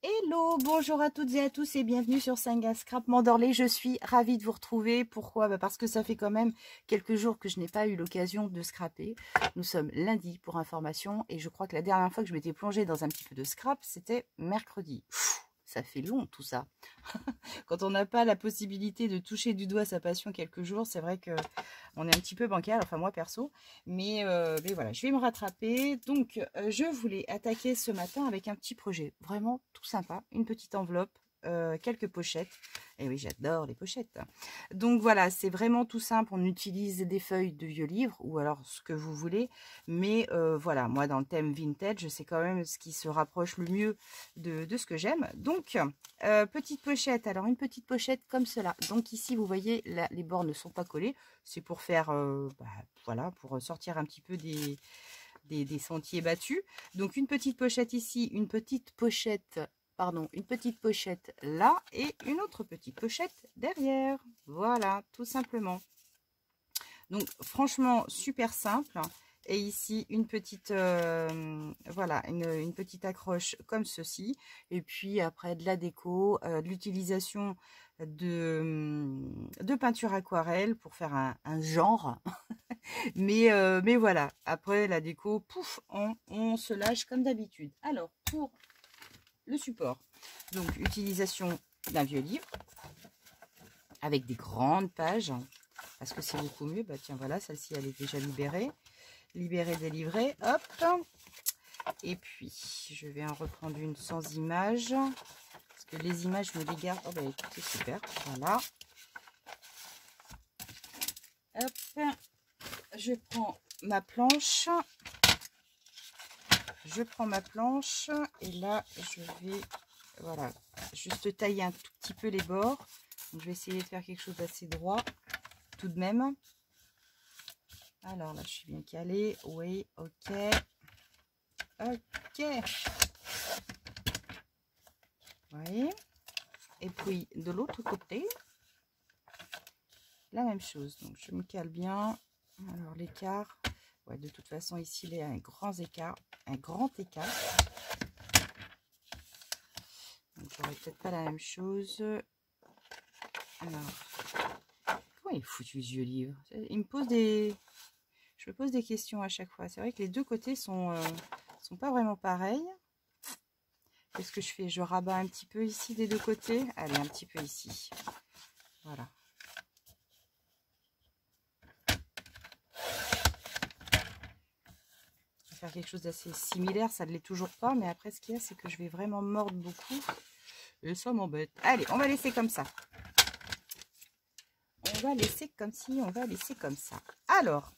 Hello, bonjour à toutes et à tous et bienvenue sur Saint-Gaz Scrap Mandorlé. Je suis ravie de vous retrouver. Pourquoi? Parce que ça fait quand même quelques jours que je n'ai pas eu l'occasion de scraper. Nous sommes lundi pour information et je crois que la dernière fois que je m'étais plongée dans un petit peu de scrap, c'était mercredi. Ça fait long tout ça. Quand on n'a pas la possibilité de toucher du doigt sa passion quelques jours, c'est vrai que on est un petit peu bancal, enfin moi perso. Mais voilà, je vais me rattraper. Donc, je voulais attaquer ce matin avec un petit projet vraiment tout sympa. Une petite enveloppe, quelques pochettes. Et oui, j'adore les pochettes. Donc voilà, c'est vraiment tout simple. On utilise des feuilles de vieux livres ou alors ce que vous voulez. Mais voilà, moi dans le thème vintage, c'est quand même ce qui se rapproche le mieux de ce que j'aime. Donc, petite pochette. Alors, une petite pochette comme cela. Donc ici, vous voyez, là, les bords ne sont pas collés. C'est pour faire, voilà, pour sortir un petit peu des sentiers battus. Donc, une petite pochette ici, une petite pochette... Pardon, une petite pochette là et une autre petite pochette derrière. Voilà, tout simplement. Donc, franchement, super simple. Et ici, une petite, voilà, une petite accroche comme ceci. Et puis, après, de la déco, de l'utilisation de peinture aquarelle pour faire un genre. mais voilà, après, la déco, pouf, on se lâche comme d'habitude. Alors, pour le support, donc, utilisation d'un vieux livre avec des grandes pages. Parce que c'est beaucoup mieux. Bah tiens, voilà, celle-ci, elle est déjà libérée. Libérée, délivrée. Hop. Et puis, je vais en reprendre une sans image. Parce que les images, je me les garde. Oh, bah écoutez, super. Voilà. Hop. Je prends ma planche. Je prends ma planche. Et là, je vais, voilà, juste tailler un tout petit peu les bords. Donc, je vais essayer de faire quelque chose d'assez droit. Tout de même. Alors là, je suis bien calée. Oui, ok. Ok. Oui. Et puis, de l'autre côté, la même chose. Donc, je me cale bien. Alors, l'écart. Ouais, de toute façon, ici, il y a un grand écart. Un grand écart. Donc, j'aurais peut-être pas la même chose. Alors, comment il est foutu ce vieux livre? Il me pose des... Je me pose des questions à chaque fois. C'est vrai que les deux côtés sont pas vraiment pareils. Qu'est-ce que je fais? Je rabats un petit peu ici des deux côtés. Allez, un petit peu ici. Voilà. Je vais faire quelque chose d'assez similaire. Ça ne l'est toujours pas. Mais après, ce qu'il y a, c'est que je vais vraiment mordre beaucoup. Et ça m'embête. Allez, on va laisser comme ça. On va laisser comme ci, on va laisser comme ça. Alors,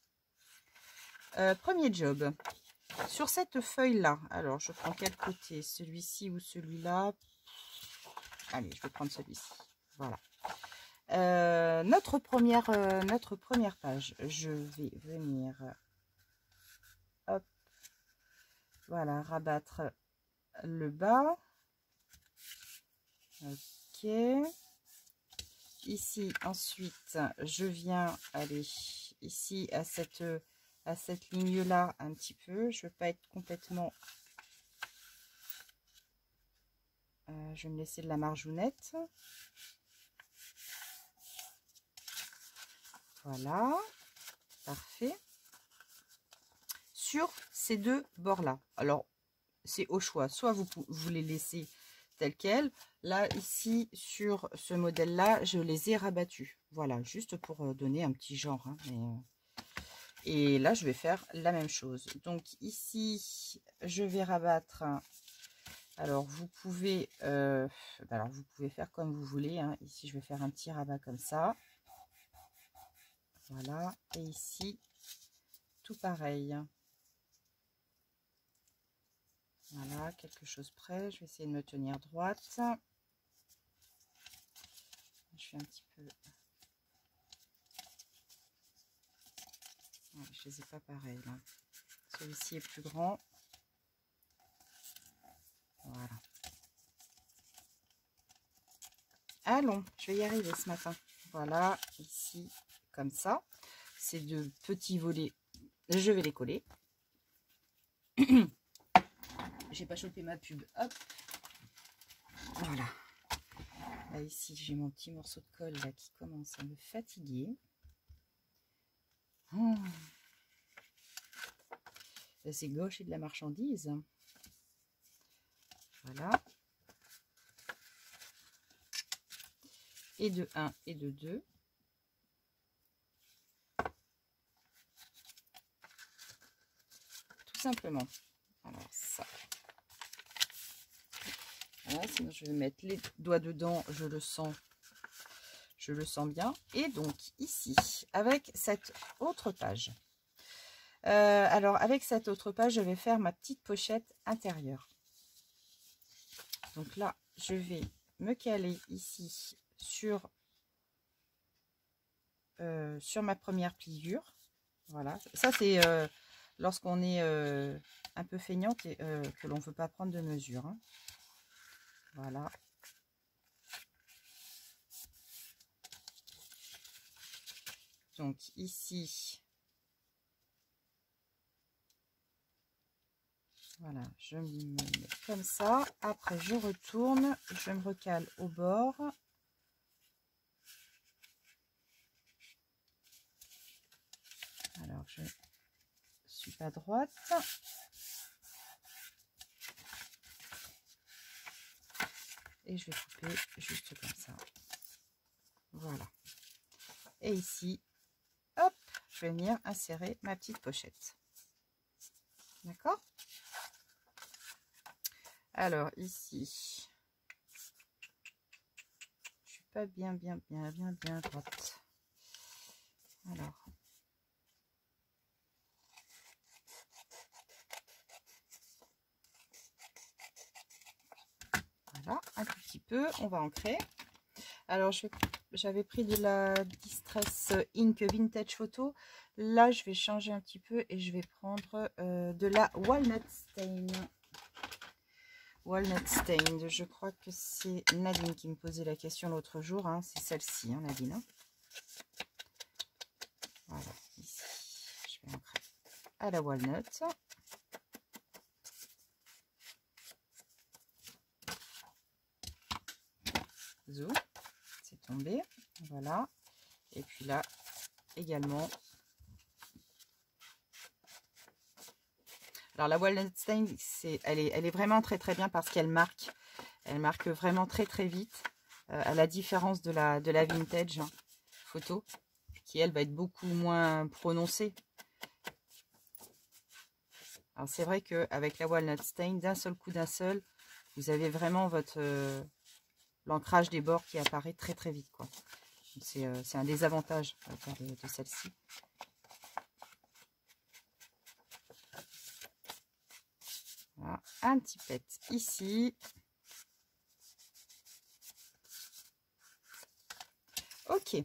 premier job. Sur cette feuille-là, alors je prends quel côté? Celui-ci ou celui-là? Allez, je vais prendre celui-ci. Voilà. Notre première page, je vais venir, hop, voilà, rabattre le bas. Ok. Ici, ensuite, je viens aller ici à cette ligne-là un petit peu. Je ne veux pas être complètement... je vais me laisser de la margeonnette. Voilà. Parfait. Sur ces deux bords-là. Alors, c'est au choix. Soit vous les laissez tels quels. Là, ici, sur ce modèle-là, je les ai rabattus. Voilà, juste pour donner un petit genre. Hein, et là, je vais faire la même chose. Donc, ici, je vais rabattre... Alors, vous pouvez faire comme vous voulez. Hein. Ici, je vais faire un petit rabat comme ça. Voilà. Et ici, tout pareil. Voilà, quelque chose près. Je vais essayer de me tenir droite. Je fais un petit peu... Ouais, je les ai pas pareils là. Celui-ci est plus grand. Voilà. Allons, je vais y arriver ce matin. Voilà, ici, comme ça. Ces deux petits volets, je vais les coller. J'ai pas chopé ma pub. Hop. Voilà. Là, ici, j'ai mon petit morceau de colle là qui commence à me fatiguer. Oh. C'est gaucher de la marchandise. Voilà. Et de 1 et de 2. Tout simplement. Alors ça. Voilà, sinon je vais mettre les doigts dedans, je le sens bien. Et donc ici, avec cette autre page. Alors avec cette autre page, je vais faire ma petite pochette intérieure. Donc là, je vais me caler ici sur ma première pliure. Voilà, ça c'est lorsqu'on est un peu feignante et que l'on ne veut pas prendre de mesure. Hein. Voilà. Donc ici, voilà, je me mets comme ça. Après, je retourne, je me recale au bord. Alors, je suis pas droite. Et je vais couper juste comme ça. Voilà. Et ici, hop, je vais venir insérer ma petite pochette. D'accord? Alors, ici, je suis pas bien droite. Alors, voilà, un tout petit peu, on va ancrer. Alors, j'avais pris de la Distress Ink Vintage Photo. Là, je vais changer un petit peu et je vais prendre de la Walnut Stain. Walnut Stain, je crois que c'est Nadine qui me posait la question l'autre jour. Hein. C'est celle-ci, hein, Nadine. Hein. Voilà, ici, je vais ancrer à la Walnut. Zou, c'est tombé. Voilà. Et puis là, également. Alors la Walnut Stain, elle est vraiment très bien parce qu'elle marque. Elle marque vraiment très vite. À la différence de la Vintage hein, Photo, qui elle va être beaucoup moins prononcée. Alors c'est vrai qu'avec la Walnut Stain, d'un seul coup, vous avez vraiment votre l'ancrage des bords qui apparaît très vite. C'est un des avantages de celle-ci. Voilà, un petit pet ici. Ok.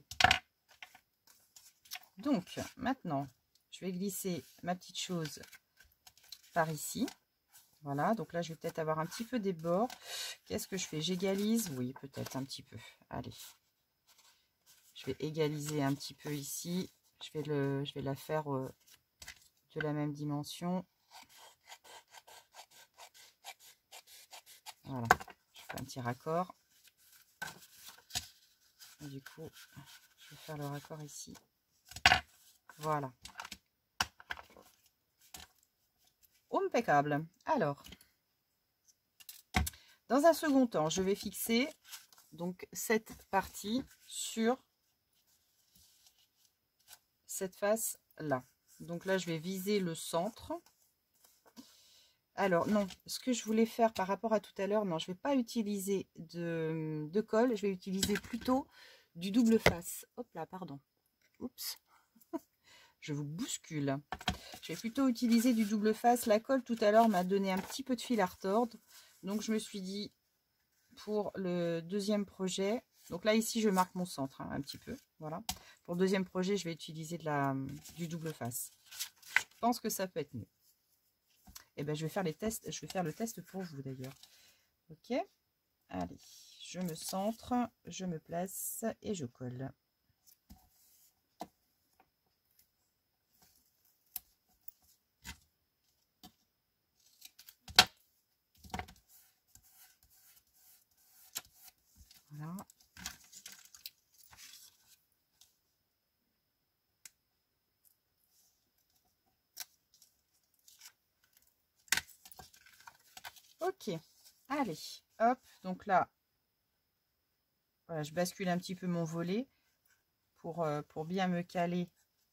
Donc, maintenant, je vais glisser ma petite chose par ici. Voilà, donc là, je vais peut-être avoir un petit peu des bords. Qu'est-ce que je fais? J'égalise? Oui, peut-être un petit peu. Allez. Je vais égaliser un petit peu ici. Je vais la faire de la même dimension. Voilà, je fais un petit raccord. Et du coup, je vais faire le raccord ici. Voilà. Impeccable. Alors, dans un second temps, je vais fixer donc cette partie sur cette face là. Donc là, je vais viser le centre. Alors non, ce que je voulais faire par rapport à tout à l'heure, non, je ne vais pas utiliser de colle, je vais utiliser plutôt du double face. Hop là, pardon. Oups. Je vous bouscule. Je vais plutôt utiliser du double face. La colle tout à l'heure m'a donné un petit peu de fil à retordre. Donc je me suis dit, pour le deuxième projet, donc là ici je marque mon centre hein, un petit peu. Voilà. Pour le deuxième projet, je vais utiliser du double face. Je pense que ça peut être mieux. Et ben je vais faire les tests. Je vais faire le test pour vous d'ailleurs. Ok. Allez, je me centre, je me place et je colle. Ok, allez, hop, donc là, voilà, je bascule un petit peu mon volet pour bien me caler.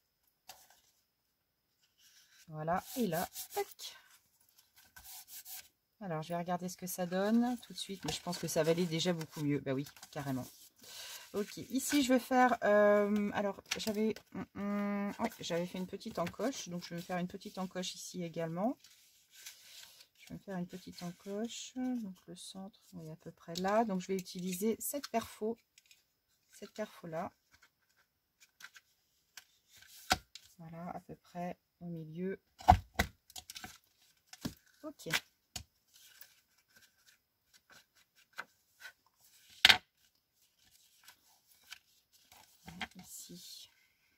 Voilà, et là, tac. Alors, je vais regarder ce que ça donne tout de suite, mais je pense que ça va aller déjà beaucoup mieux. Bah oui, carrément. Ok, ici, je vais faire... alors, j'avais ouais, j'avais fait une petite encoche, donc je vais me faire une petite encoche ici également. Je vais me faire une petite encoche, donc le centre, oui, à peu près là. Donc, je vais utiliser cette perfo là. Voilà, à peu près au milieu. Ok. Ici.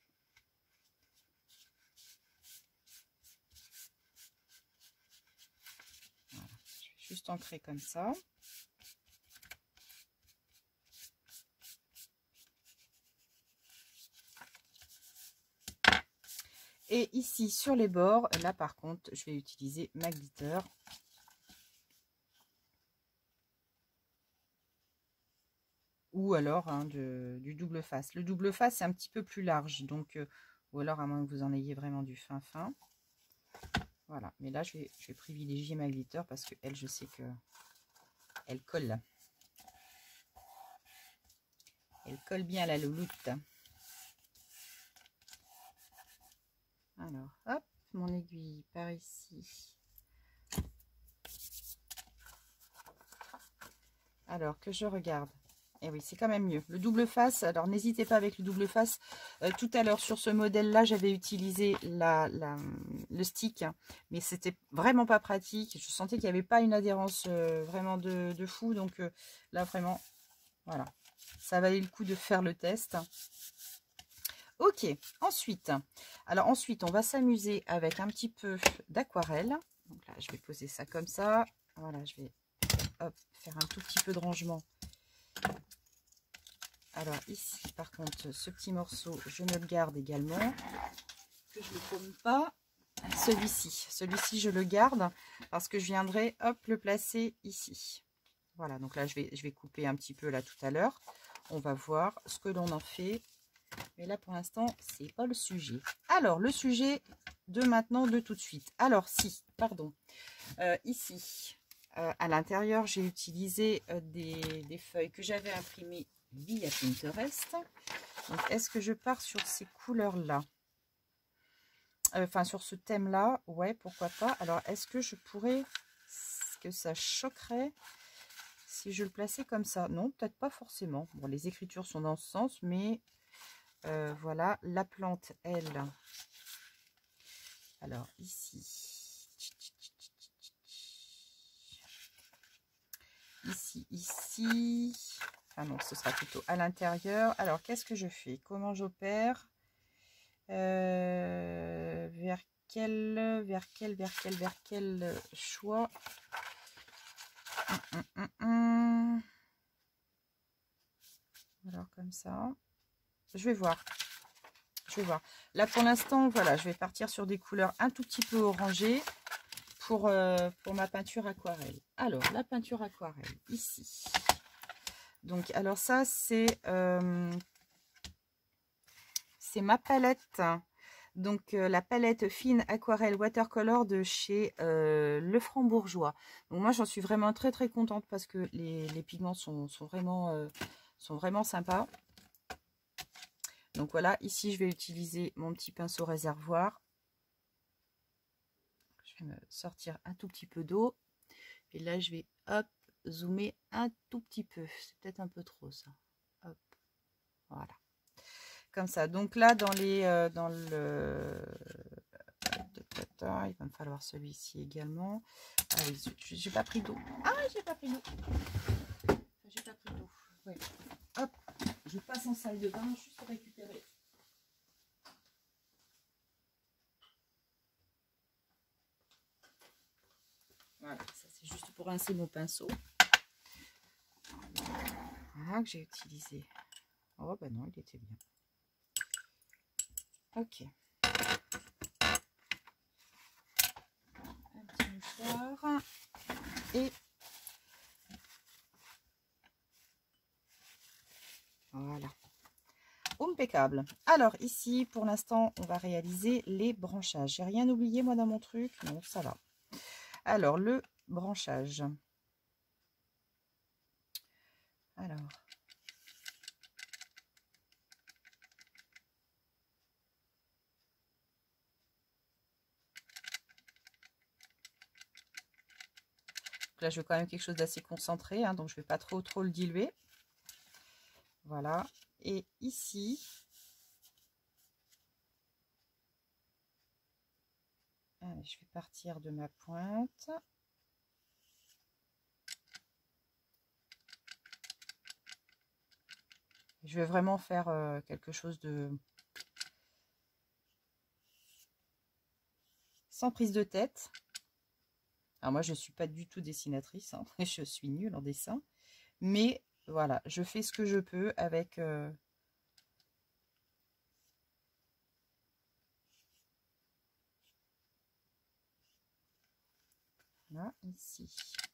Voilà. Je vais juste ancrer comme ça. Et ici sur les bords, là par contre, je vais utiliser ma glitter. Ou alors hein, du double face. Le double face, c'est un petit peu plus large. Donc, ou alors à moins que vous en ayez vraiment du fin. Voilà. Mais là, je vais privilégier ma glitter parce que elle, je sais que elle colle. Elle colle bien à la louloute. Alors, hop, mon aiguille par ici. Alors, que je regarde. Et oui, c'est quand même mieux. Le double face, alors n'hésitez pas avec le double face. Tout à l'heure, sur ce modèle-là, j'avais utilisé le stick, mais c'était vraiment pas pratique. Je sentais qu'il n'y avait pas une adhérence vraiment de fou. Donc là, vraiment, voilà. Ça valait le coup de faire le test. Ok, ensuite, on va s'amuser avec un petit peu d'aquarelle. Donc là, je vais poser ça comme ça. Voilà, je vais hop, faire un tout petit peu de rangement. Alors ici, par contre, ce petit morceau, je me le garde également, que je ne le paume pas. Celui-ci, je le garde parce que je viendrai, hop, le placer ici. Voilà, donc là, je vais couper un petit peu là tout à l'heure. On va voir ce que l'on en fait. Mais là, pour l'instant, c'est pas le sujet. Alors, le sujet de maintenant, de tout de suite. Alors, ici, à l'intérieur, j'ai utilisé des feuilles que j'avais imprimées via Pinterest. Donc, est-ce que je pars sur ces couleurs-là? Enfin, sur ce thème-là, ouais, pourquoi pas. Alors, est-ce que je pourrais, est-ce que ça choquerait si je le plaçais comme ça? Non, peut-être pas forcément. Bon, les écritures sont dans ce sens, mais voilà, la plante, elle. Alors, ici. Ici. Ah non, ce sera plutôt à l'intérieur. Alors, qu'est-ce que je fais? Comment j'opère? Vers quel choix? Alors, comme ça. Je vais voir. Là, pour l'instant, voilà, je vais partir sur des couleurs un tout petit peu orangées pour ma peinture aquarelle. Alors, la peinture aquarelle, ici. Donc, alors ça, c'est ma palette. Donc, la palette fine aquarelle watercolor de chez Le Franc-Bourgeois. Donc, moi, j'en suis vraiment très, très contente parce que les pigments sont vraiment sympas. Donc, voilà, ici, je vais utiliser mon petit pinceau réservoir. Je vais me sortir un tout petit peu d'eau. Et là, je vais, hop, zoomer un tout petit peu. C'est peut-être un peu trop, ça. Hop, voilà. Comme ça. Donc là, dans le... Il va me falloir celui-ci également. Ah oui, j'ai pas pris d'eau. Ah, j'ai pas pris d'eau. J'ai pas pris d'eau. Ouais. Hop, je passe en salle de bain juste pour récupérer. Voilà, ça c'est juste pour rincer mon pinceau. Voilà, que j'ai utilisé. Oh, bah non, il était bien. Ok. Un petit mouchoir. Et impeccable. Alors ici, pour l'instant, on va réaliser les branchages. J'ai rien oublié, moi, dans mon truc? Non, ça va. Alors, le branchage. Alors... Là, je veux quand même quelque chose d'assez concentré, hein, donc je ne vais pas trop le diluer. Voilà. Et ici, allez, je vais partir de ma pointe. Je vais vraiment faire quelque chose de... sans prise de tête. Alors moi, je ne suis pas du tout dessinatrice, hein. Je suis nulle en dessin. Mais voilà, je fais ce que je peux avec... Là, ici.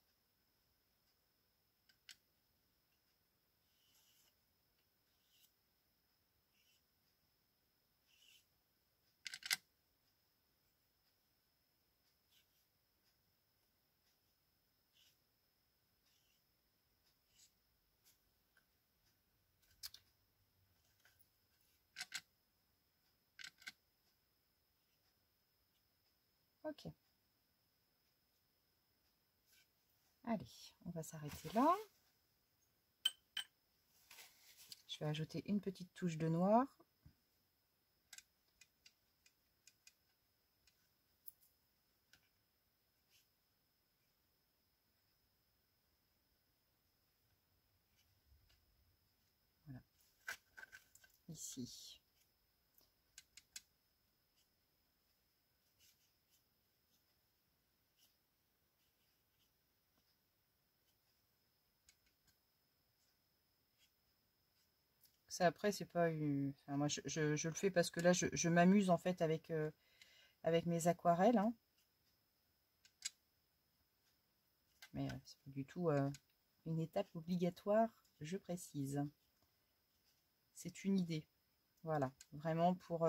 Ok. Allez, on va s'arrêter là. Je vais ajouter une petite touche de noir. Voilà. Ici. Ça, après, c'est pas une... Enfin, moi, je le fais parce que là, je m'amuse en fait avec mes aquarelles. Hein. Mais c'est pas du tout une étape obligatoire, je précise. C'est une idée. Voilà, vraiment pour...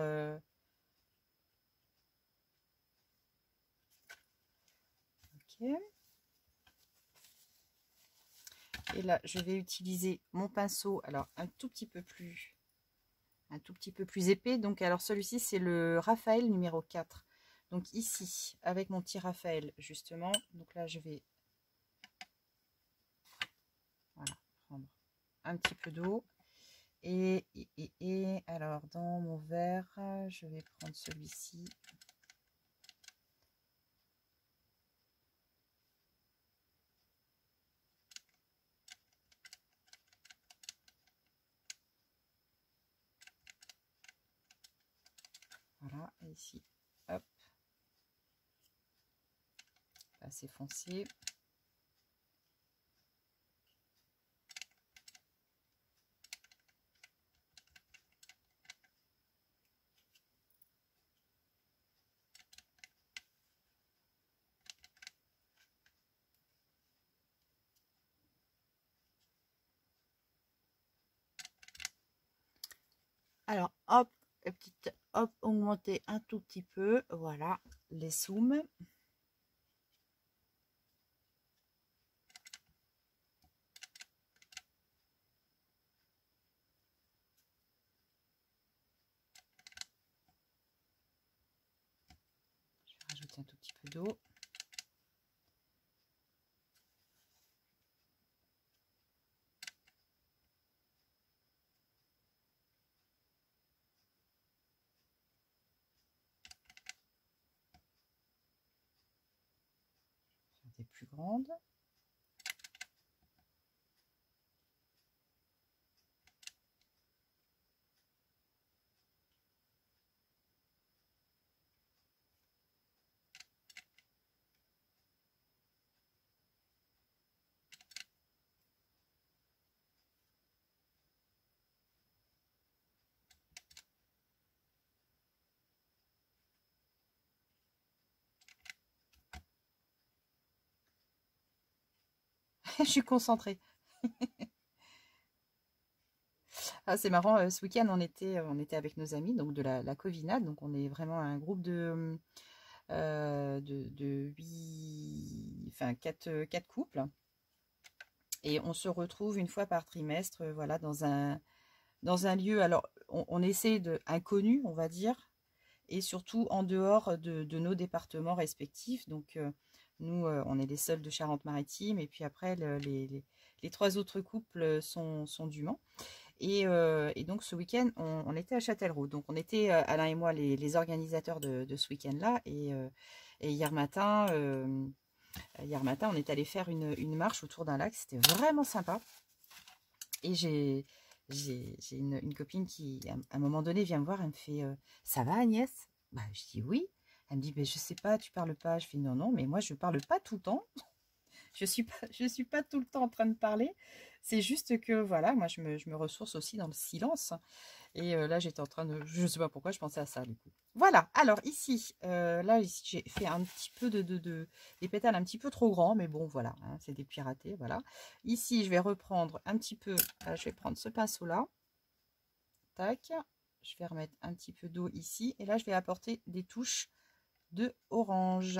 Ok. Et là, je vais utiliser mon pinceau, alors un tout petit peu plus épais. Donc, alors celui-ci, c'est le Raphaël numéro 4. Donc ici, avec mon petit Raphaël, justement. Donc là, je vais voilà, prendre un petit peu d'eau. Et alors, dans mon verre, je vais prendre celui-ci. Voilà, et ici, hop, assez foncé. Alors, hop, petite, hop, augmenter un tout petit peu, voilà, les zooms. Je vais rajouter un tout petit peu d'eau. Des plus grandes. Je suis concentrée. Ah, c'est marrant, ce week-end, on était avec nos amis, donc de la Covinade, donc on est vraiment un groupe de 8, enfin 4 couples, et on se retrouve une fois par trimestre, voilà, dans un lieu, alors on essaie inconnu, on va dire, et surtout en dehors de nos départements respectifs. Donc nous, on est les seuls de Charente-Maritime, et puis après les 3 autres couples sont du Mans. Et donc ce week-end, on était à Châtellerault. Donc on était, Alain et moi, les organisateurs de ce week-end-là. Et hier matin, on est allé faire une marche autour d'un lac. C'était vraiment sympa. Et j'ai une copine qui, à un moment donné, vient me voir. Elle me fait ça va, Agnès? Bah, je dis oui. Elle me dit, je sais pas, tu parles pas. Je fais non, non, mais moi je parle pas tout le temps. Je suis pas tout le temps en train de parler. C'est juste que voilà, moi je me ressource aussi dans le silence. Et là, j'étais en train de, je ne sais pas pourquoi je pensais à ça du coup. Voilà. Alors ici, là ici, j'ai fait un petit peu des pétales un petit peu trop grands, mais bon voilà, hein, c'est des piratés, voilà. Ici, je vais reprendre un petit peu. Je vais prendre ce pinceau là. Tac. Je vais remettre un petit peu d'eau ici, et là, je vais apporter des touches de orange.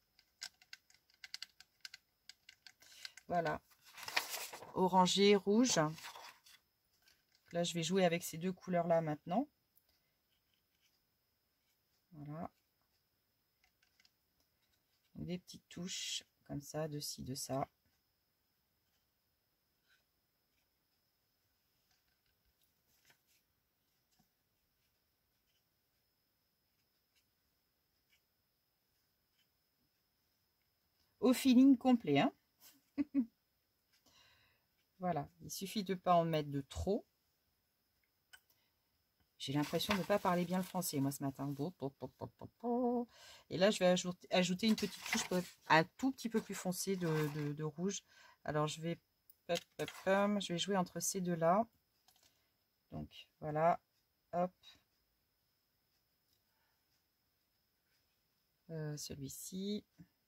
Voilà, orangé, rouge. Là, je vais jouer avec ces 2 couleurs-là maintenant. Voilà. Des petites touches comme ça, de ci, de ça. Au feeling complet, hein. Voilà, il suffit de ne pas en mettre de trop. J'ai l'impression de ne pas parler bien le français, moi, ce matin. Et là, je vais ajouter une petite touche un tout petit peu plus foncée de rouge. Alors, je vais jouer entre ces deux-là. Donc, voilà. Hop. Celui-ci.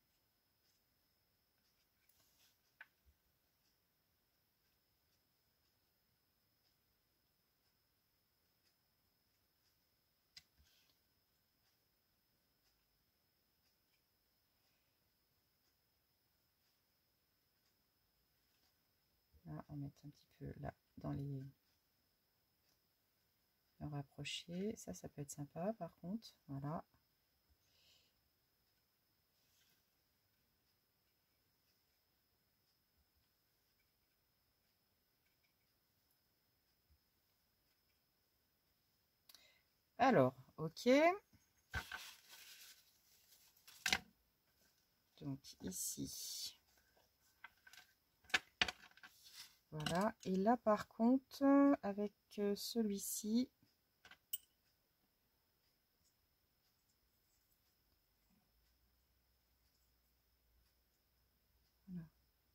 Là, on va mettre un petit peu là, dans les... rapprocher. Ça peut être sympa, par contre. Voilà. Alors, ok. Donc ici. Voilà. Et là, par contre, avec celui-ci, voilà.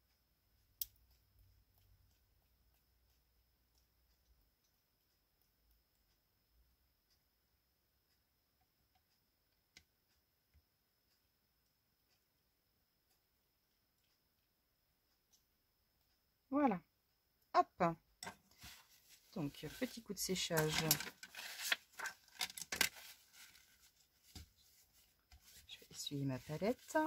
Voilà. Hop. Donc, petit coup de séchage. Je vais essuyer ma palette.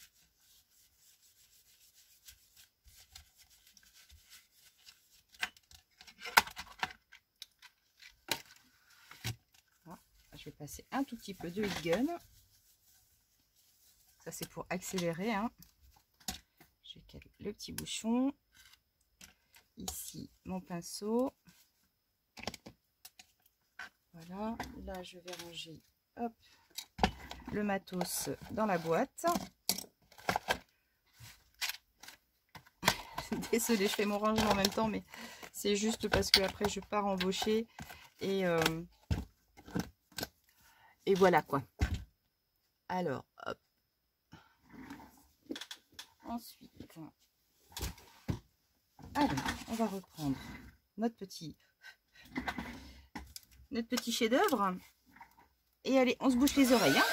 Voilà. Je vais passer un tout petit peu de heat gun. Ça, c'est pour accélérer, hein. Je vais caler le petit bouchon. Ici, mon pinceau. Voilà. Là, je vais ranger, hop, le matos dans la boîte. Désolée, je fais mon rangement en même temps, mais c'est juste parce que après je pars embaucher et voilà quoi. Alors, hop. Ensuite, alors, on va reprendre notre petit chef-d'œuvre. Et allez, on se bouche les oreilles, hein.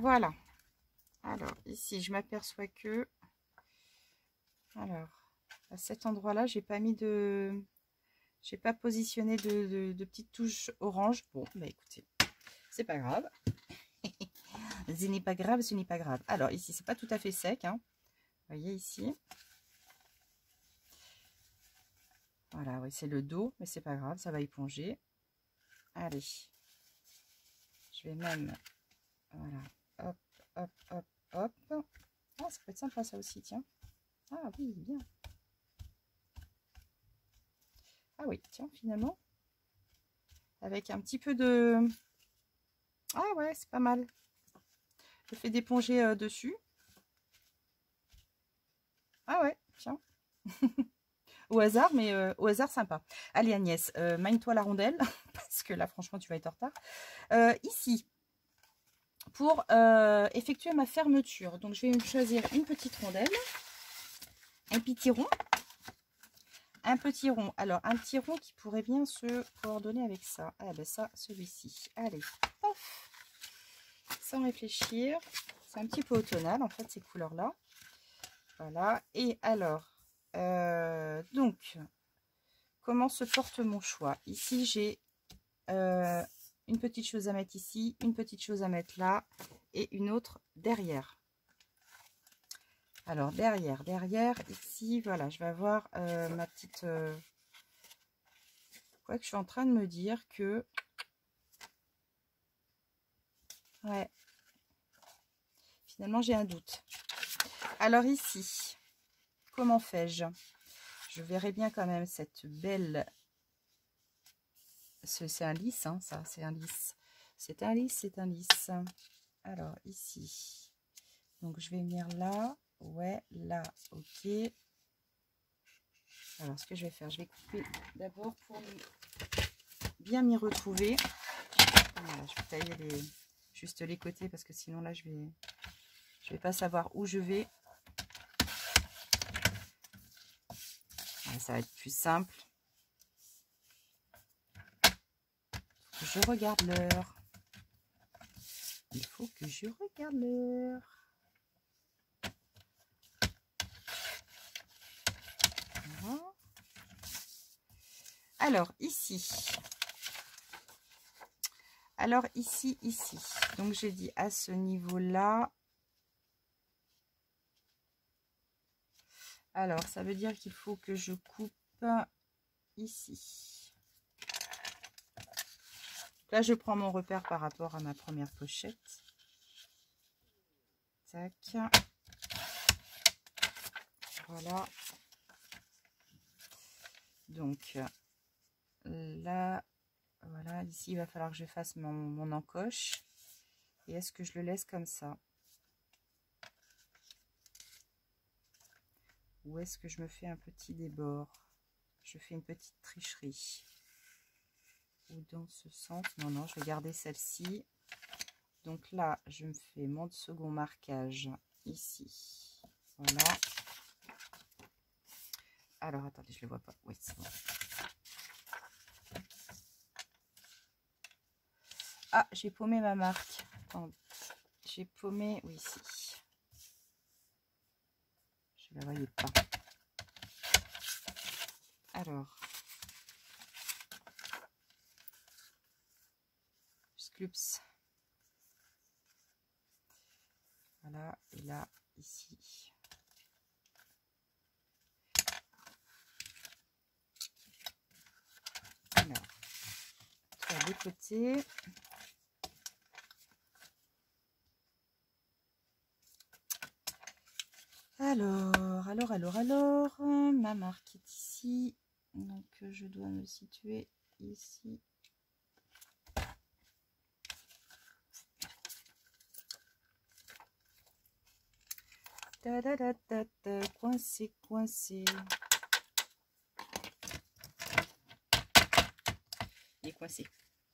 Voilà. Alors, ici, je m'aperçois que... Alors, à cet endroit-là, j'ai pas mis de... J'ai pas positionné de petites touches orange. Bon, bah écoutez, c'est pas grave. Ce n'est pas grave, ce n'est pas grave. Alors, ici, c'est pas tout à fait sec, hein. Vous voyez ici. Voilà, oui, c'est le dos, mais c'est pas grave, ça va éponger. Allez. Je vais même... Voilà. Hop, hop, hop, hop. Ah, ça peut être sympa, ça aussi, tiens. Ah oui, bien. Ah oui, tiens, finalement. Avec un petit peu de... Ah ouais, c'est pas mal. Je fais d'éponger dessus. Ah ouais, tiens. Au hasard, mais au hasard sympa. Allez Agnès, mine-toi la rondelle, parce que là, franchement, tu vas être en retard. Ici, pour effectuer ma fermeture, donc je vais me choisir une petite rondelle, un petit rond. Un petit rond. Alors, un petit rond qui pourrait bien se coordonner avec ça. Ah ben ça, celui-ci. Allez, paf. Sans réfléchir. C'est un petit peu automnal, en fait, ces couleurs-là. Voilà. Et alors, donc, comment se porte mon choix? Ici, j'ai une petite chose à mettre ici, une petite chose à mettre là, et une autre derrière. Alors, derrière, ici, voilà, je vais avoir ma petite... Quoi que je suis en train de me dire que... Ouais. Finalement, j'ai un doute. Alors ici, comment fais-je? Je verrai bien quand même cette belle... C'est un lisse, hein, ça, c'est un lisse. C'est un lisse, c'est un lisse. Alors, ici. Donc, je vais venir là. Ouais, là, ok. Alors, ce que je vais faire, je vais couper d'abord pour bien m'y retrouver. Voilà, je vais tailler juste les côtés parce que sinon, là, je vais pas savoir où je vais. Voilà, ça va être plus simple. Je regarde l'heure. Il faut que je regarde l'heure. Voilà. Alors, ici. Alors, ici. Donc, j'ai dit à ce niveau-là. Alors, ça veut dire qu'il faut que je coupe ici. Là, je prends mon repère par rapport à ma première pochette. Tac. Voilà. Donc, là, voilà, ici, il va falloir que je fasse mon encoche. Et est-ce que je le laisse comme ça? Ou est-ce que je me fais un petit débord? Je fais une petite tricherie. Ou dans ce sens? Non, non, je vais garder celle-ci. Donc là, je me fais mon second marquage ici. Voilà. Alors, attendez, je ne le vois pas. Oui, c'est bon. Ah, j'ai paumé ma marque. Attendez. J'ai paumé... Oui, ici. Je ne la voyais pas. Alors. Sculpts. Voilà. Et là, ici. Alors. Toi, de côté. Alors, ma marque est ici, donc je dois me situer ici. Coincé. Il est coincé.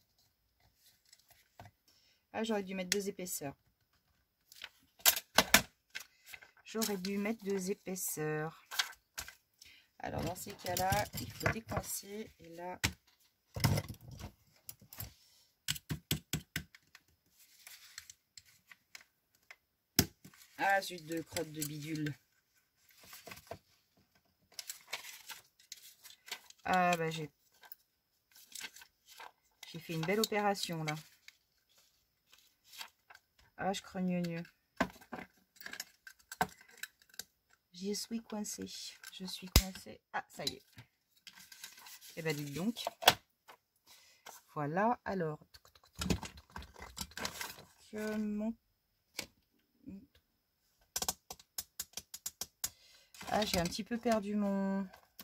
Ah, j'aurais dû mettre 2 épaisseurs. J'aurais dû mettre 2 épaisseurs. Alors, dans ces cas-là, il faut décoincer. Et là, Ah, zut de crotte de bidule. Ah, bah j'ai fait une belle opération, là. Ah, je crogne. J'y suis coincée. Je suis coincée. Ah, ça y est. Eh ben, dites donc. Voilà, alors. Ah, j'ai un petit peu perdu mon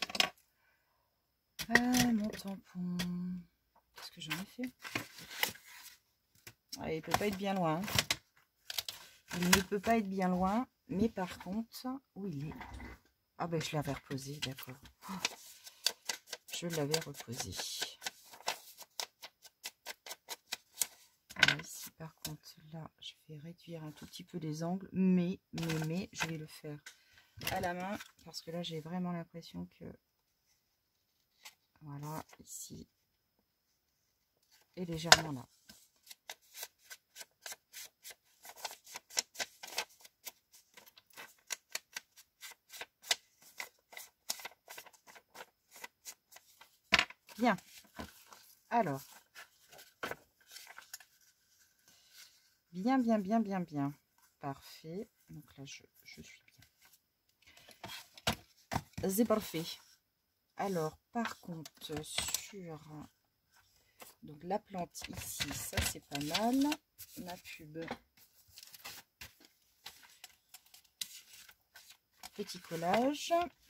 tampon. Qu'est-ce que j'en ai fait? Ah, il peut pas être bien loin. Il ne peut pas être bien loin. Mais par contre, où il est? Ah ben, je l'avais reposé, d'accord. Je l'avais reposé. Alors ici, par contre, là, je vais réduire un tout petit peu les angles. Mais, je vais le faire à la main. Parce que là, j'ai vraiment l'impression que... Voilà, ici. Et légèrement là. Bien. Alors. Bien. Parfait. Donc là, je suis bien. C'est parfait. Alors, par contre, sur donc la plante ici, ça c'est pas mal. Ma pub. Petit collage.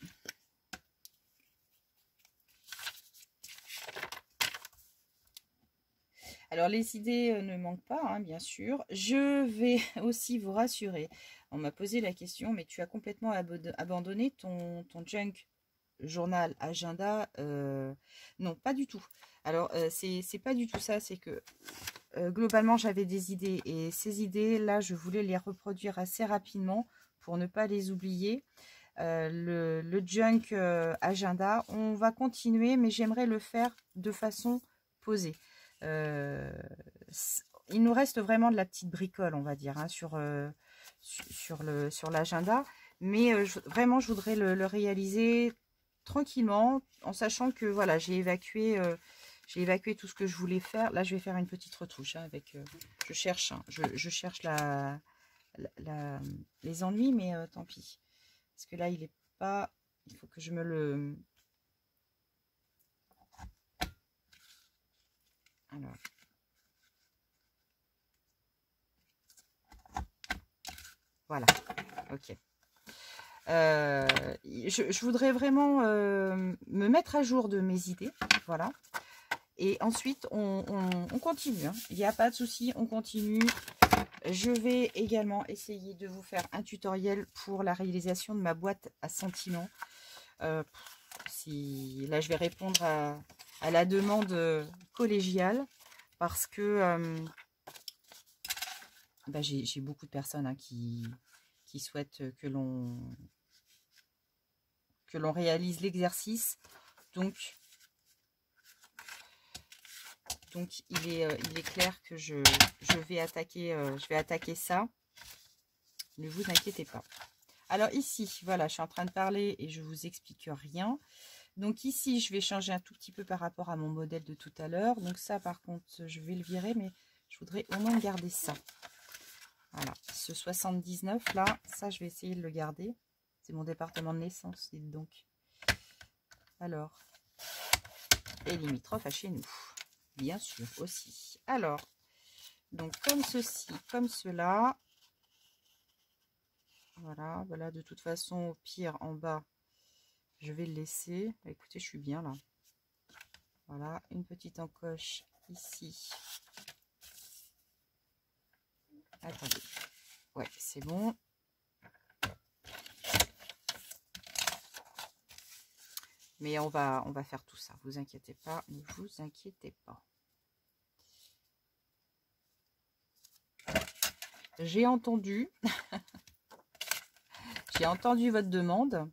Alors, les idées ne manquent pas, hein, bien sûr. Je vais aussi vous rassurer. On m'a posé la question, mais tu as complètement abandonné ton junk journal, agenda? Non, pas du tout. Alors, c'est pas du tout ça. C'est que globalement, j'avais des idées. Et ces idées, là, je voulais les reproduire assez rapidement pour ne pas les oublier. Le junk agenda, on va continuer, mais j'aimerais le faire de façon posée. Il nous reste vraiment de la petite bricole, on va dire, hein, sur l'agenda, mais vraiment je voudrais le réaliser tranquillement, en sachant que voilà, j'ai évacué tout ce que je voulais faire. Là, je vais faire une petite retouche, hein, avec je cherche les ennuis, mais tant pis, parce que là il est pas, il faut que je me le... Alors, voilà, ok. Je voudrais vraiment me mettre à jour de mes idées, voilà. Et ensuite, on continue, hein. Il n'y a pas de souci, on continue. Je vais également essayer de vous faire un tutoriel pour la réalisation de ma boîte à sentiments. Là, je vais répondre à la demande collégiale, parce que j'ai beaucoup de personnes, hein, qui souhaitent que l'on réalise l'exercice. Donc il est clair que je vais attaquer ça. Ne vous inquiétez pas. Alors ici, voilà, je suis en train de parler et je vous explique rien. Donc ici, je vais changer un tout petit peu par rapport à mon modèle de tout à l'heure. Donc ça, par contre, je vais le virer, mais je voudrais au moins garder ça. Voilà, ce 79 là, ça, je vais essayer de le garder. C'est mon département de naissance, dites donc. Alors, et limitrophe à chez nous, bien sûr, aussi. Alors, donc comme ceci, comme cela. Voilà, voilà, de toute façon, au pire, en bas, je vais le laisser. Bah, écoutez, je suis bien là. Voilà, une petite encoche ici. Attendez. Ouais, c'est bon. Mais on va faire tout ça. Vous inquiétez pas, ne vous inquiétez pas. J'ai entendu. J'ai entendu votre demande.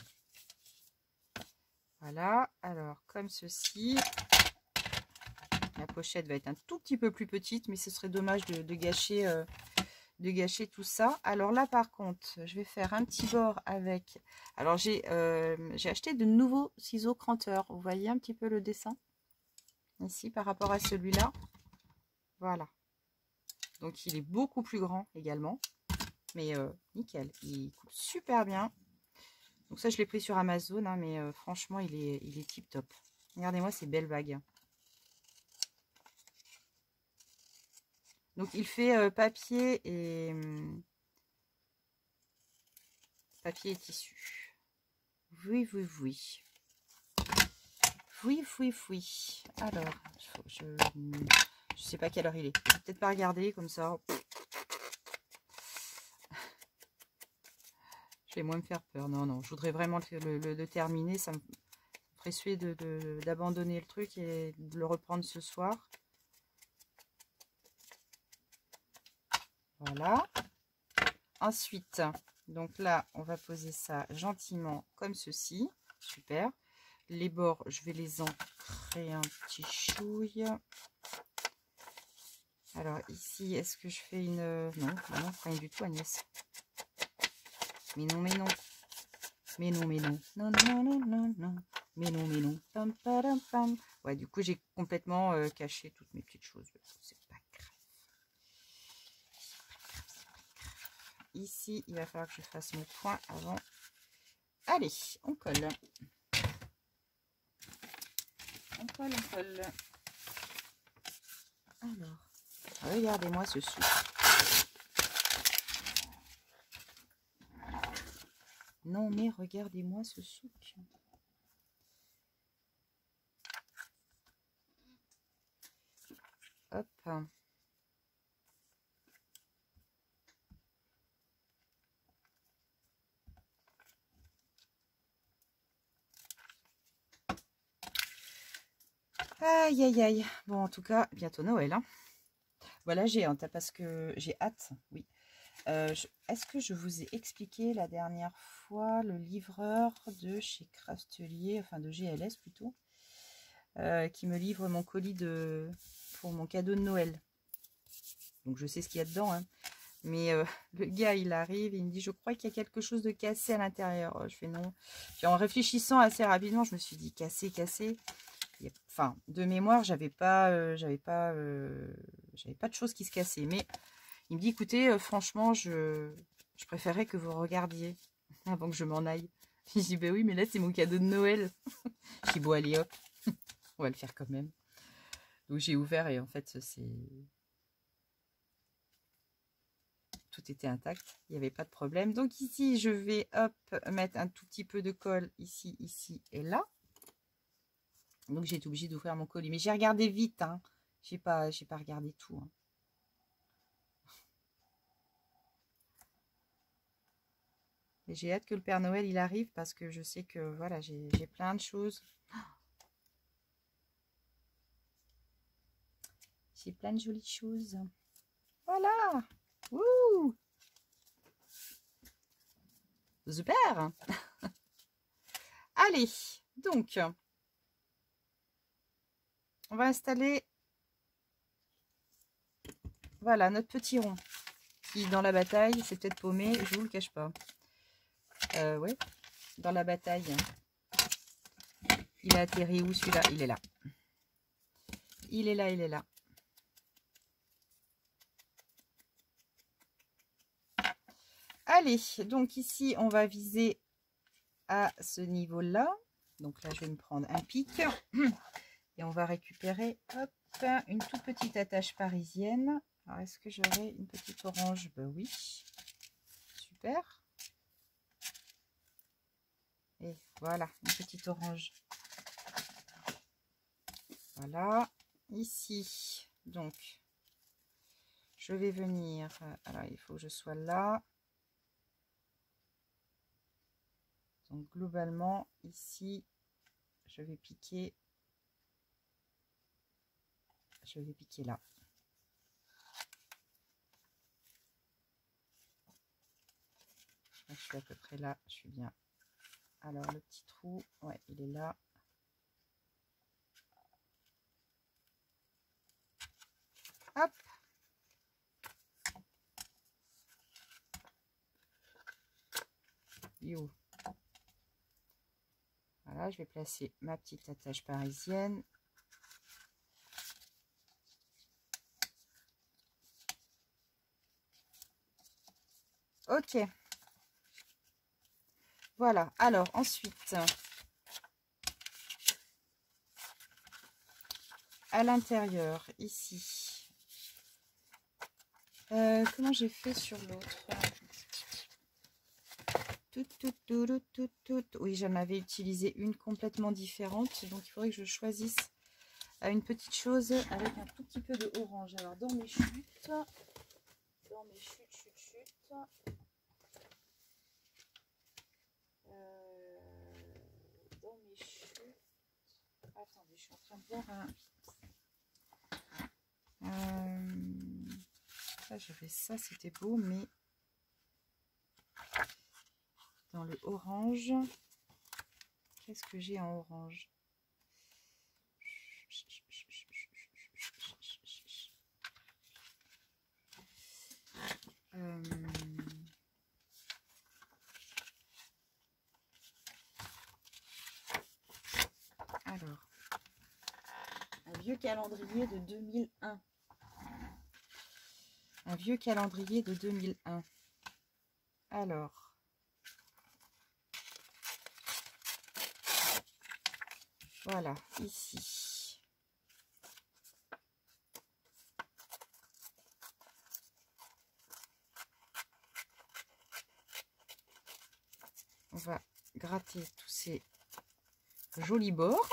Voilà, alors comme ceci. La pochette va être un tout petit peu plus petite, mais ce serait dommage de gâcher tout ça. Alors là, par contre, je vais faire un petit bord avec... Alors, j'ai acheté de nouveaux ciseaux cranteurs. Vous voyez un petit peu le dessin ici par rapport à celui-là. Voilà. Donc, il est beaucoup plus grand également. Mais nickel, il coupe super bien. Donc ça, je l'ai pris sur Amazon, hein, mais franchement, il est tip top. Regardez-moi ces belles bagues. Donc, il fait papier et tissu. Oui, oui, oui. Oui, oui, oui. Alors, je sais pas quelle heure il est. Je vais peut-être pas regarder comme ça. Je vais moins me faire peur. Non, non, je voudrais vraiment le terminer. Ça me ferait suer d'abandonner le truc et de le reprendre ce soir. Voilà. Ensuite, donc là, on va poser ça gentiment comme ceci. Super. Les bords, je vais les ancrer un petit chouille. Alors ici, est-ce que je fais une... Non, non, rien du tout, Agnès. Mais non, mais non. Mais non, mais non. Non, non, non, non, non. Mais non, mais non. Pam, pam, pam. Ouais, du coup, j'ai complètement caché toutes mes petites choses. C'est pas grave. Ici, il va falloir que je fasse mon point avant. Allez, on colle. On colle, on colle. Alors, regardez-moi ce sou. Non, mais regardez-moi ce souk. Hop. Aïe, aïe, aïe. Bon, en tout cas, bientôt Noël. Hein. Voilà, j'ai hâte, parce que j'ai hâte, oui. Est-ce que je vous ai expliqué la dernière fois le livreur de chez Craftelier, enfin de GLS plutôt, qui me livre mon colis pour mon cadeau de Noël. Donc je sais ce qu'il y a dedans, hein. Mais le gars, il arrive et il me dit, je crois qu'il y a quelque chose de cassé à l'intérieur. Je fais non. Puis en réfléchissant assez rapidement, je me suis dit, cassé, cassé. Enfin, de mémoire, j'avais pas de choses qui se cassaient. Mais il me dit, écoutez, franchement, je préférerais que vous regardiez avant que je m'en aille. Je dis, ben oui, mais là, c'est mon cadeau de Noël. Je dis, bon, allez, hop, on va le faire quand même. Donc, j'ai ouvert et en fait, tout était intact. Il n'y avait pas de problème. Donc, ici, je vais, hop, mettre un tout petit peu de colle ici, ici et là. Donc, j'ai été obligée d'ouvrir mon colis. Mais j'ai regardé vite, hein. J'ai pas regardé tout, hein. Et j'ai hâte que le Père Noël il arrive parce que je sais que voilà, j'ai plein de choses. J'ai plein de jolies choses. Voilà. Ouh. Super. Allez, donc, on va installer, voilà, notre petit rond qui, dans la bataille, c'est peut-être paumé, je vous le cache pas. Ouais, dans la bataille, il a atterri où celui-là? Il est là. Il est là, il est là. Allez, donc ici, on va viser à ce niveau-là. Donc là, je vais me prendre un pic. Et on va récupérer, hop, une toute petite attache parisienne. Alors, est-ce que j'aurai une petite orange? Ben oui. Super. Et voilà, une petite orange. Voilà. Ici, donc, je vais venir... Alors, il faut que je sois là. Donc, globalement, ici, je vais piquer là. Je suis à peu près là, je suis bien. Alors, le petit trou, ouais, il est là. Hop. Yo. Voilà, je vais placer ma petite attache parisienne. Ok. Voilà. Alors, ensuite, à l'intérieur, ici. Comment j'ai fait sur l'autre? Oui, j'en avais utilisé une complètement différente. Donc, il faudrait que je choisisse une petite chose avec un tout petit peu de orange. Alors, dans mes chutes, dans mes chutes, attendez, je suis en train de voir ça, j'avais ça, c'était beau, mais dans le orange, qu'est-ce que j'ai en orange? Alors, un vieux calendrier de 2001. Un vieux calendrier de 2001. Alors, voilà, ici. On va gratter tous ces jolis bords.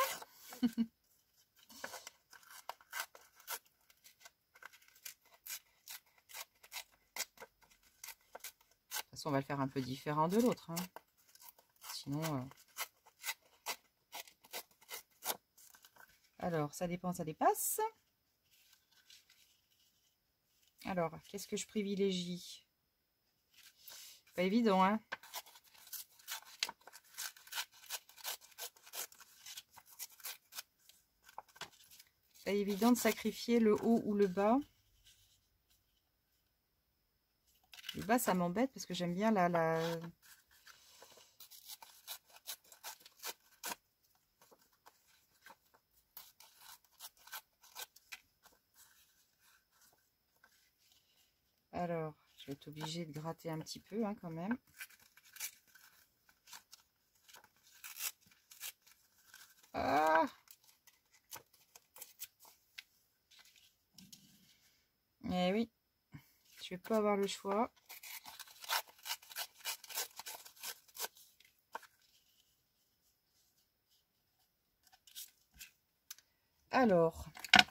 De toute façon, on va le faire un peu différent de l'autre. Hein. Sinon... Alors, ça dépend, ça dépasse. Alors, qu'est-ce que je privilégie? Pas évident, hein? Pas évident de sacrifier le haut ou le bas. Le bas, ça m'embête parce que j'aime bien la... Alors, je vais être obligée de gratter un petit peu, hein, quand même. Ah! Eh oui, je vais pas avoir le choix. Alors,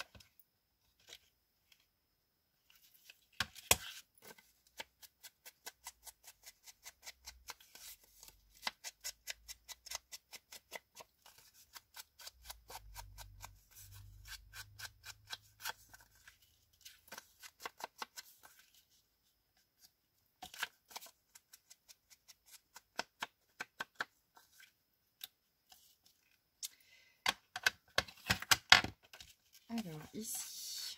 ici.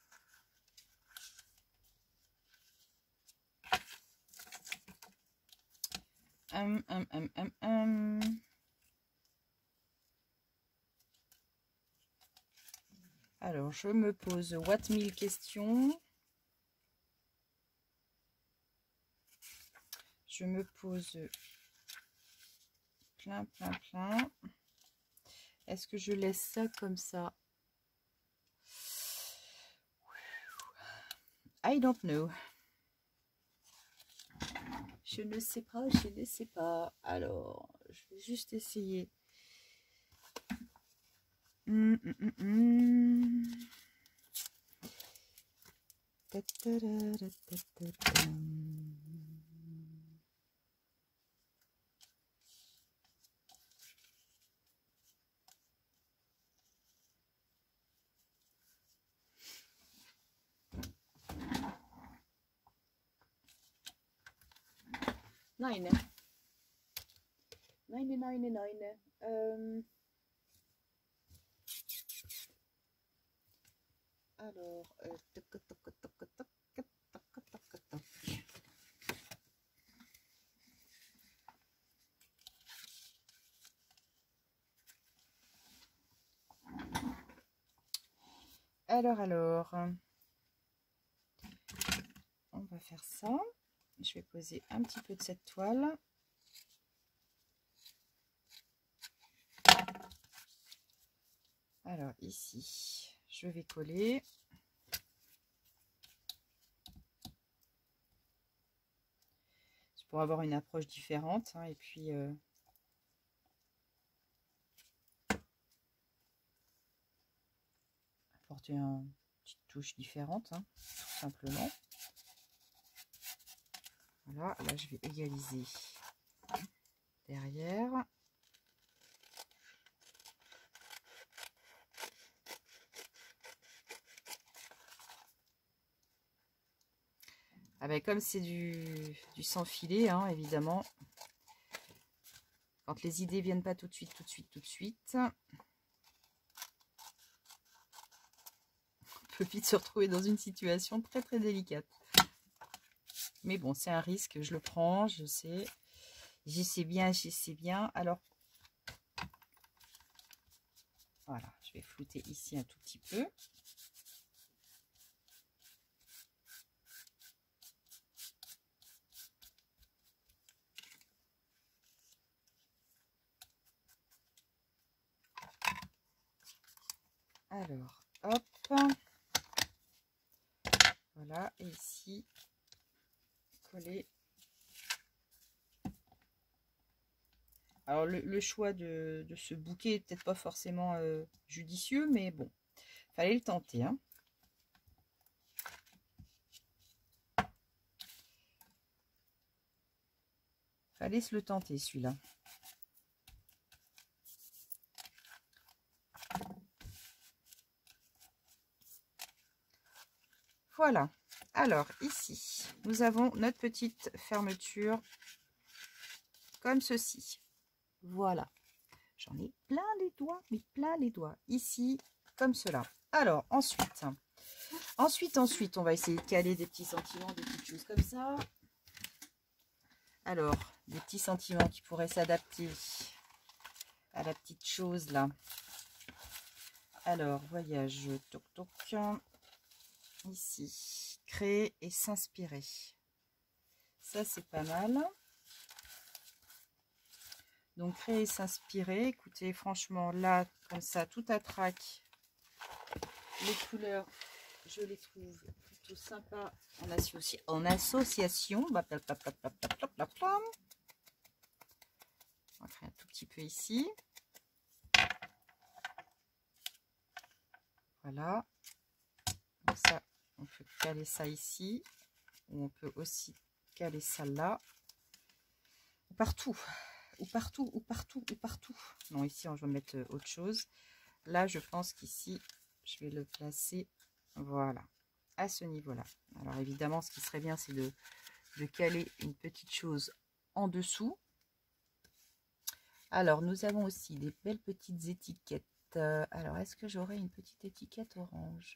Alors, je me pose what 1000 questions. Je me pose plein. Est-ce que je laisse ça comme ça? I don't know. Je ne sais pas, je ne sais pas. Alors, je vais juste essayer. Nine. Alors, toc, toc, toc, toc, toc, toc, toc, toc, toc. Alors, on va faire ça. Je vais poser un petit peu de cette toile. Alors ici, je vais coller. C'est pour avoir une approche différente, hein, et puis apporter une petite touche différente, hein, tout simplement. Voilà, là je vais égaliser derrière. Ah ben, comme c'est du sans filet, hein, évidemment, quand les idées viennent pas tout de suite, on peut vite se retrouver dans une situation très très délicate. Mais bon, c'est un risque, je le prends, je sais bien. Alors, voilà, je vais flouter ici un tout petit peu. Alors, hop. Voilà, et ici, coller. Alors, le choix de ce bouquet est peut-être pas forcément judicieux, mais bon, fallait le tenter, hein. Fallait se le tenter, celui-là. Voilà. Alors, ici, nous avons notre petite fermeture comme ceci. Voilà. J'en ai plein les doigts, mais plein les doigts. Ici, comme cela. Alors, ensuite, on va essayer de caler des petits sentiments, des petites choses comme ça. Alors, des petits sentiments qui pourraient s'adapter à la petite chose là. Alors, voyage, toc toc. Ici, créer et s'inspirer. Ça, c'est pas mal. Donc, créer et s'inspirer. Écoutez, franchement, là, comme ça, tout à trac. Les couleurs, je les trouve plutôt sympas en association. On va créer un tout petit peu ici. Voilà. Comme ça, on peut caler ça ici. Ou on peut aussi caler ça là. Ou partout. Ou partout, ou partout, ou partout. Non, ici, on va mettre autre chose. Là, je pense qu'ici, je vais le placer, voilà, à ce niveau-là. Alors, évidemment, ce qui serait bien, c'est de caler une petite chose en dessous. Alors, nous avons aussi des belles petites étiquettes. Alors, est-ce que j'aurai une petite étiquette orange?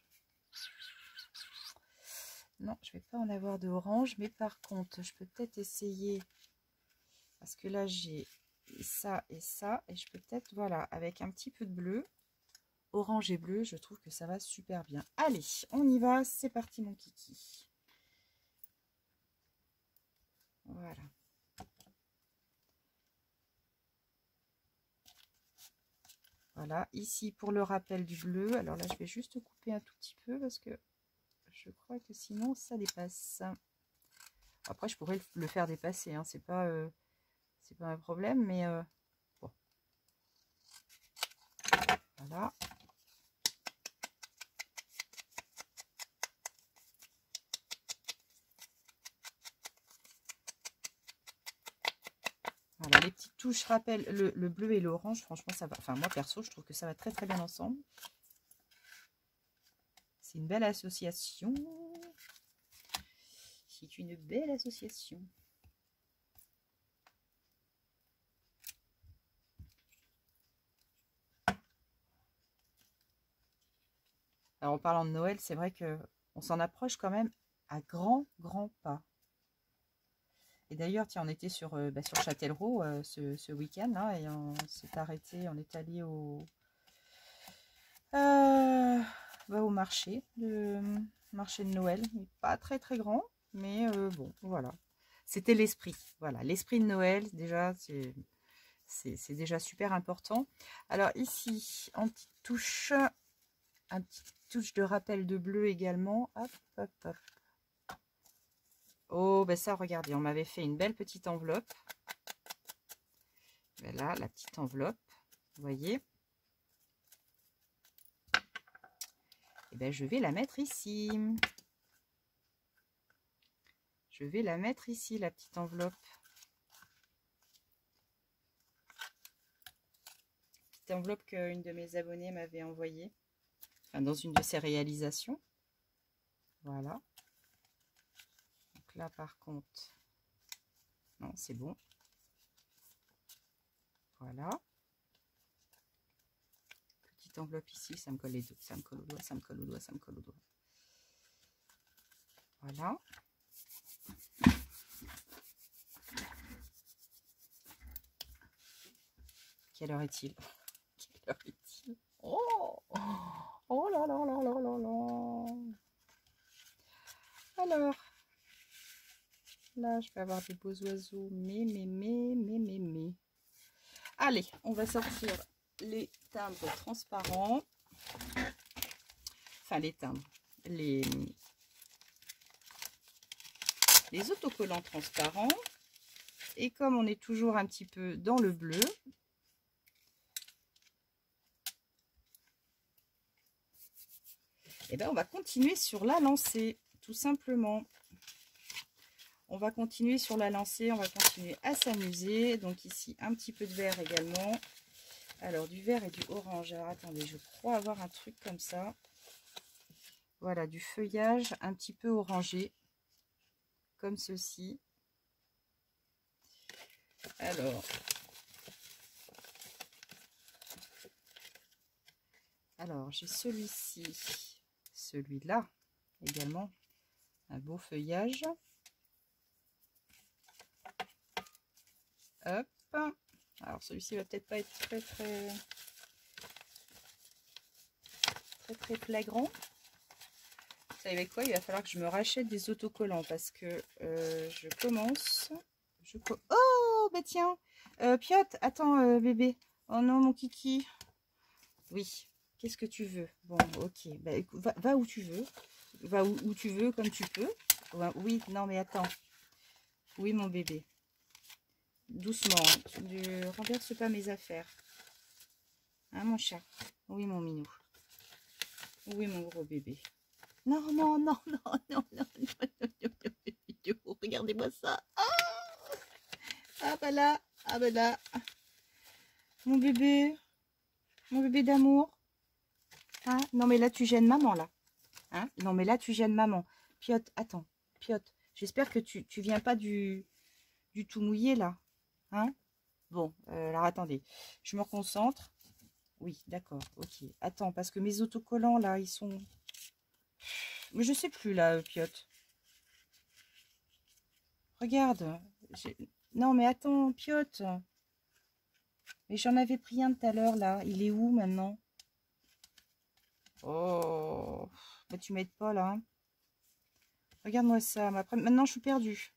Non, je ne vais pas en avoir de orange, mais par contre, je peux peut-être essayer, parce que là, j'ai ça, et je peux peut-être, voilà, avec un petit peu de bleu, orange et bleu, je trouve que ça va super bien. Allez, on y va, c'est parti mon kiki. Voilà. Voilà, ici pour le rappel du bleu, alors là je vais juste couper un tout petit peu parce que je crois que sinon ça dépasse. Après je pourrais le faire dépasser, hein, c'est pas un problème, mais bon. Voilà. Voilà, les petites touches rappel, le bleu et l'orange, franchement ça va. Enfin moi perso, je trouve que ça va très très bien ensemble. C'est une belle association. C'est une belle association. Alors en parlant de Noël, c'est vrai que on s'en approche quand même à grands pas. Et d'ailleurs, tiens, on était sur Châtellerault ce week-end là, et on s'est arrêté, on est allé au marché de Noël. Pas très très grand, mais bon, voilà. C'était l'esprit. Voilà, l'esprit de Noël, déjà, c'est déjà super important. Alors ici, en petite touche, un petit touche de rappel de bleu également. Hop, hop, hop. Oh, ben ça, regardez, on m'avait fait une belle petite enveloppe. Voilà, la petite enveloppe, vous voyez. Et ben, je vais la mettre ici. Je vais la mettre ici, la petite enveloppe. Petite enveloppe qu'une de mes abonnées m'avait envoyée. Enfin, dans une de ses réalisations. Voilà. Donc là, par contre, non, c'est bon. Voilà. Petite enveloppe ici, ça me colle les deux. Ça me colle au doigt, ça me colle au doigt, ça me colle au doigt. Voilà. Quelle heure est-il? Quelle heure est-il? Oh, oh là là là là là là. Alors, là, je vais avoir des beaux oiseaux. Mais. Allez, on va sortir les timbres transparents. Enfin, les timbres. Les autocollants transparents. Et comme on est toujours un petit peu dans le bleu, et ben on va continuer sur la lancée, tout simplement. On va continuer sur la lancée, on va continuer à s'amuser. Donc ici, un petit peu de vert également. Alors, du vert et du orange. Alors, attendez, je crois avoir un truc comme ça. Voilà, du feuillage un petit peu orangé, comme ceci. Alors j'ai celui-ci, celui-là également, un beau feuillage. Hop. Alors celui-ci va peut-être pas être très flagrant. Vous savez quoi, il va falloir que je me rachète des autocollants parce que je commence. Oh bah tiens, Piotr, attends bébé. Oh non mon kiki. Oui, qu'est-ce que tu veux? Bon, ok, bah, écoute, va où tu veux. Va où tu veux, comme tu peux. Oui, non mais attends. Oui mon bébé. Doucement, hein. Tu ne renverses pas mes affaires. Hein mon chat? Oui mon minou. Oui mon gros bébé. Non, non, non, non, non, non, non. Regardez-moi ça. Ah bah là, ah bah là. Mon bébé d'amour. Hein? Non mais là tu gênes maman là. Hein? Non mais là tu gênes maman. Piotr, attends. Piotr, j'espère que tu viens pas du tout mouillé là. Hein? Bon, alors attendez. Je me reconcentre. Oui, d'accord, ok. Attends, parce que mes autocollants là, ils sont... Mais je sais plus là, Piotr. Regarde. Non mais attends, Piotr. Mais j'en avais pris un tout à l'heure là. Il est où maintenant? Oh, bah, tu m'aides pas là. Hein. Regarde-moi ça. Maintenant, je suis perdue.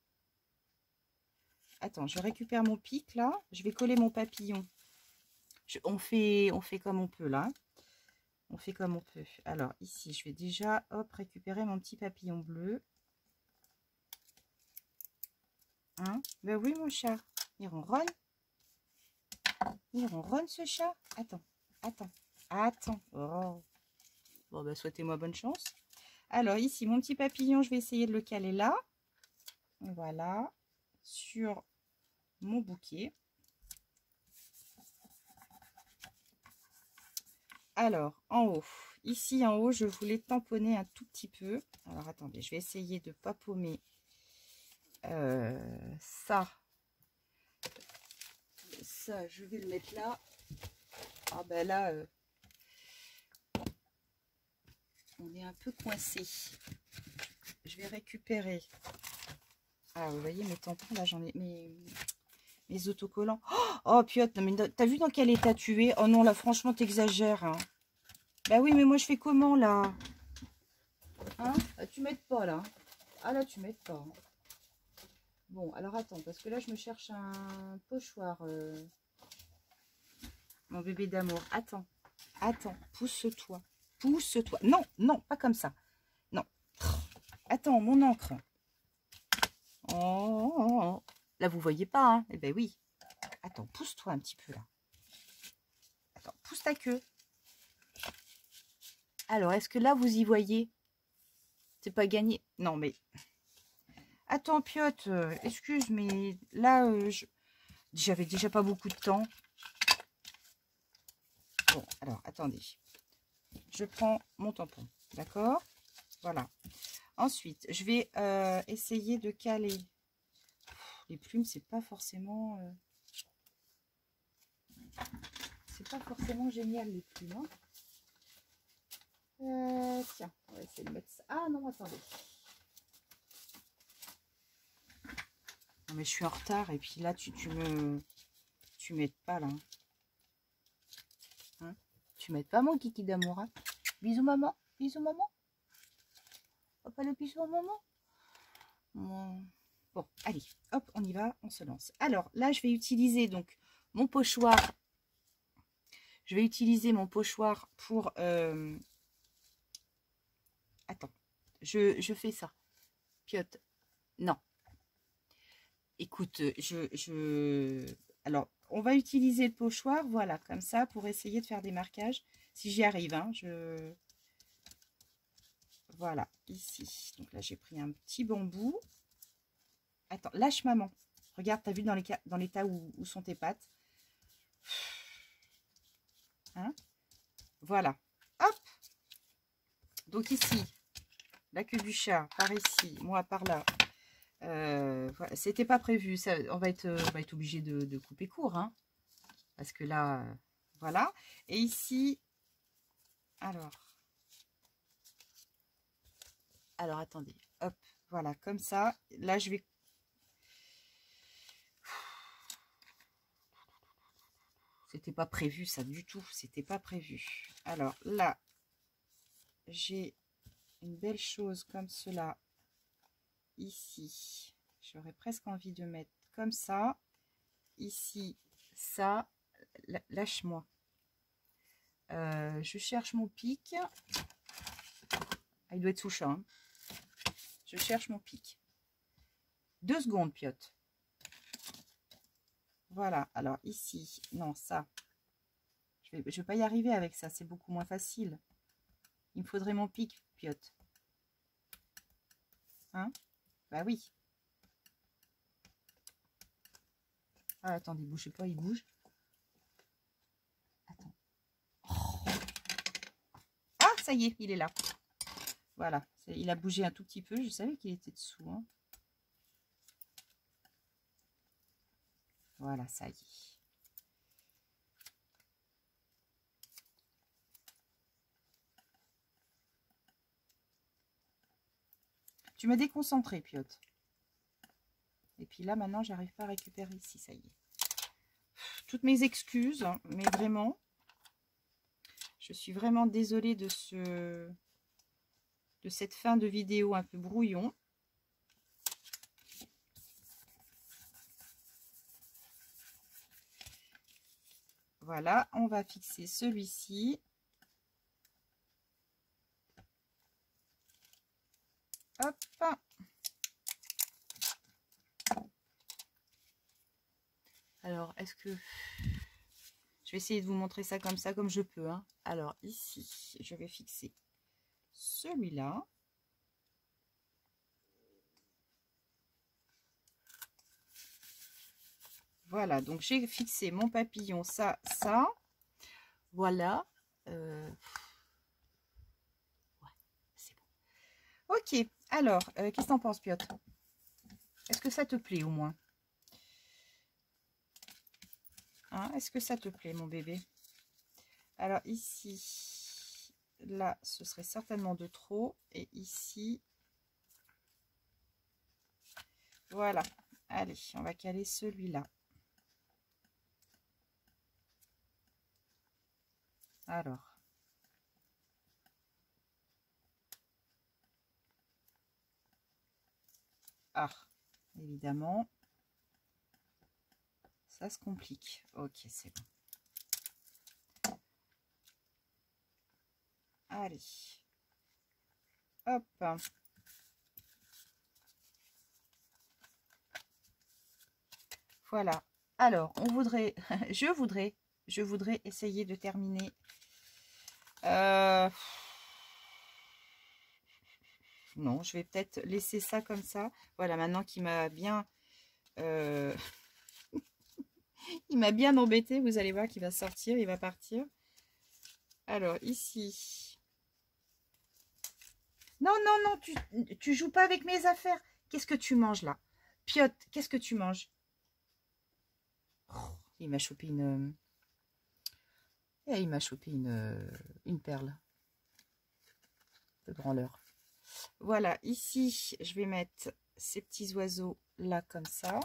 Attends, je récupère mon pic là. Je vais coller mon papillon. On fait comme on peut là. On fait comme on peut. Alors ici, je vais déjà hop récupérer mon petit papillon bleu. Hein? Ben oui mon chat. Il ronronne. Il ronronne ce chat. Attends, attends, attends. Oh. Bon ben souhaitez-moi bonne chance. Alors ici, mon petit papillon, je vais essayer de le caler là. Voilà. Sur mon bouquet. Alors, en haut. Ici, en haut, je voulais tamponner un tout petit peu. Alors, attendez, je vais essayer de ne pas paumer ça. Ça, je vais le mettre là. Ah ben là... on est un peu coincé. Je vais récupérer. Ah, vous voyez mes tampons, là, j'en ai mes autocollants. Oh, Piotte, mais t'as vu dans quel état tu es? Oh non, là, franchement, t'exagères. Hein. Bah oui, mais moi, je fais comment, là? Hein? Là, tu m'aides pas, là. Ah, là, tu m'aides pas. Bon, alors, attends, parce que là, je me cherche un pochoir. Mon bébé d'amour. Attends, attends, pousse-toi. Pousse-toi. Non, non, pas comme ça. Non. Attends, mon encre. Oh. Là, vous voyez pas, hein? Eh ben oui. Attends, pousse-toi un petit peu, là. Attends, pousse ta queue. Alors, est-ce que là, vous y voyez? C'est pas gagné. Non, mais... Attends, Piotte, excuse, mais là, j'avais déjà pas beaucoup de temps. Bon, alors, attendez. Je prends mon tampon, d'accord? Voilà. Ensuite, je vais essayer de caler. Les plumes, c'est pas forcément... c'est pas forcément génial, les plumes. Hein. Tiens, on va essayer de mettre ça. Ah non, attendez. Non, mais je suis en retard et puis là, tu m'aides pas, là. Hein, tu m'aides pas, mon kiki d'amour. Hein. Bisous, maman. Bisous, maman. Pas le bisou à maman. Bon, allez, hop, on y va, on se lance. Alors, là, je vais utiliser donc mon pochoir. Je vais utiliser mon pochoir pour... Attends, je fais ça. Piotte, non. Écoute, alors, on va utiliser le pochoir, voilà, comme ça, pour essayer de faire des marquages. Si j'y arrive, hein, Voilà, ici. Donc là, j'ai pris un petit bambou. Attends, lâche maman. Regarde, t'as vu dans l'état où sont tes pattes. Hein? Voilà. Hop. Donc ici, la queue du chat par ici, moi par là. Voilà. C'était pas prévu. Ça, on va être obligé de couper court. Hein, parce que là, voilà. Et ici, alors attendez. Hop, voilà, comme ça. Là, je vais... C'était pas prévu, ça, du tout. C'était pas prévu. Alors, là, j'ai une belle chose comme cela. Ici, j'aurais presque envie de mettre comme ça. Ici, ça. Lâche-moi. Je cherche mon pic. Ah, il doit être sous chat. Hein. Je cherche mon pic. 2 secondes, Piotte. Voilà. Alors, ici, non, ça. Je vais pas y arriver avec ça. C'est beaucoup moins facile. Il me faudrait mon pic, Piotte. Hein? Bah oui. Ah, attendez, bougez pas, il bouge. Attends. Oh. Ah, ça y est, il est là. Voilà. Il a bougé un tout petit peu. Je savais qu'il était dessous. Hein. Voilà, ça y est. Tu m'as déconcentré, Piotte. Et puis là, maintenant, j'arrive pas à récupérer ici, ça y est. Toutes mes excuses, hein, mais vraiment, je suis vraiment désolée de cette fin de vidéo un peu brouillon. Voilà, on va fixer celui-ci. Hop. Alors, est-ce que... Je vais essayer de vous montrer ça, comme je peux. Hein. Alors, ici, je vais fixer celui-là. Voilà, donc j'ai fixé mon papillon, ça. Voilà. Ouais, c'est bon. Ok, alors, qu'est-ce que t'en penses, Piotr? Est-ce que ça te plaît au moins? Hein, est-ce que ça te plaît, mon bébé? Alors, ici, là, ce serait certainement de trop. Et ici, voilà. Allez, on va caler celui-là. Alors. Ah, évidemment. Ça se complique. Ok, c'est bon. Allez. Hop. Voilà. Alors, on voudrait, je voudrais essayer de terminer. Non, je vais peut-être laisser ça comme ça. Voilà, maintenant qu'il m'a bien, il m'a bien embêté. Vous allez voir qu'il va sortir, il va partir. Alors ici. Non, non, non, tu joues pas avec mes affaires. Qu'est-ce que tu manges là? Piotr, qu'est-ce que tu manges? Oh, il m'a chopé une... il m'a chopé une perle. Le branleur. Voilà, ici, je vais mettre ces petits oiseaux là comme ça.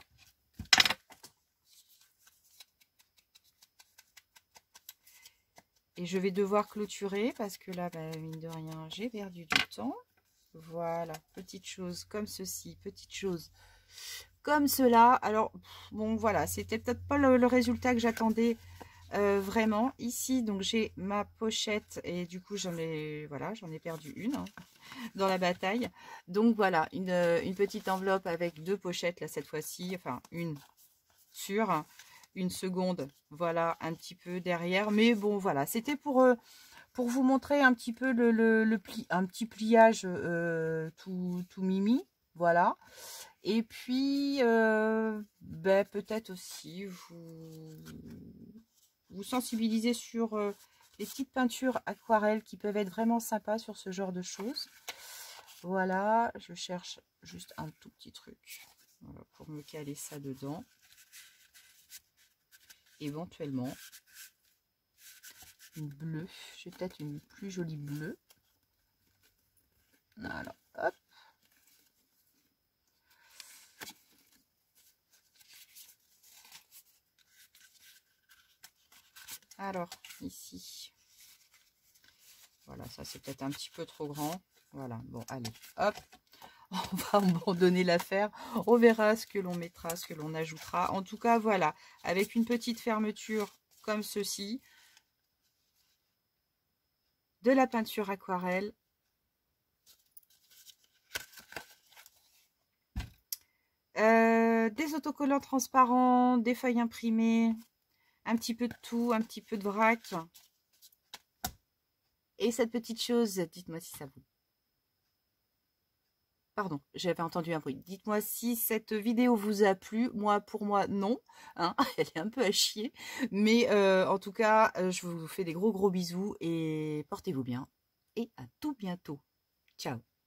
Et je vais devoir clôturer parce que là, bah, mine de rien, j'ai perdu du temps. Voilà, petite chose comme ceci, petite chose comme cela. Alors, bon, voilà, c'était peut-être pas le résultat que j'attendais vraiment. Ici, donc, j'ai ma pochette et du coup, j'en ai perdu une hein, dans la bataille. Donc, voilà, une petite enveloppe avec 2 pochettes, là, cette fois-ci. Enfin, une sur une seconde, voilà, un petit peu derrière. Mais bon, voilà, c'était pour vous montrer un petit peu un petit pliage tout mimi, voilà. Et puis, ben, peut-être aussi vous sensibiliser sur les petites peintures aquarelles qui peuvent être vraiment sympas sur ce genre de choses. Voilà, je cherche juste un tout petit truc voilà, pour me caler ça dedans. Éventuellement, une bleue. J'ai peut-être une plus jolie bleue. Voilà, hop. Alors, ici. Voilà, ça c'est peut-être un petit peu trop grand. Voilà, bon, allez, hop. On va abandonner l'affaire. On verra ce que l'on mettra, ce que l'on ajoutera. En tout cas, voilà, avec une petite fermeture comme ceci. De la peinture aquarelle. Des autocollants transparents, des feuilles imprimées, un petit peu de tout, un petit peu de vrac. Et cette petite chose, dites-moi si ça vous... Pardon, j'avais entendu un bruit. Dites-moi si cette vidéo vous a plu. Moi, pour moi, non. Hein, elle est un peu à chier. Mais en tout cas, je vous fais des gros bisous et portez-vous bien. Et à tout bientôt. Ciao.